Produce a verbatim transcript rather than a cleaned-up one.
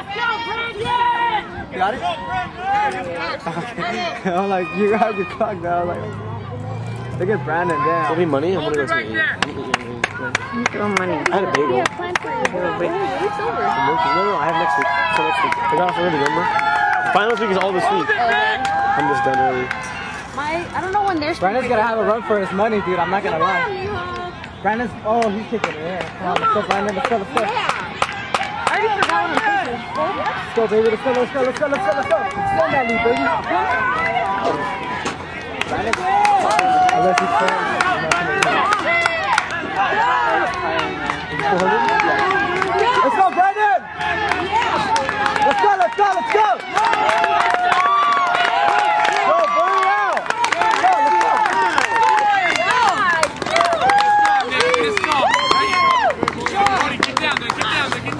You got it? Okay. I'm like, you have your clock now. Like, look at Brandon down. Give me money. I'm gonna go to eat. Throw money. I had a bagel. Yeah, plan for you. No, no, I have next week. So next week. I got off early, remember? Finals week is all this week. I'm just done early. My, I don't know when there's. Brandon's gonna have a run for his money, dude. I'm not gonna lie. Brandon's, oh, he's kicking it. Yeah. Come on, let's go, Brandon. Let's go, let's go. I already forgot what I'm thinking. Let's go, baby. Let's go, let's go, let's go, let's go, let's go. Extend that lead, baby. Brandon, unless he's trying. Let's go, Brandon! Let's go, let's go, let's go! Go, burn it out! Let's go, let's go! Get down there, get down there, get